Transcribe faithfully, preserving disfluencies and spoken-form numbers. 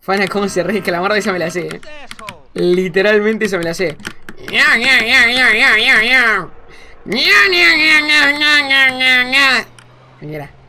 Fana, cómo se ríe, que la marda esa me la sé, eh. Literalmente esa me la sé. Mira.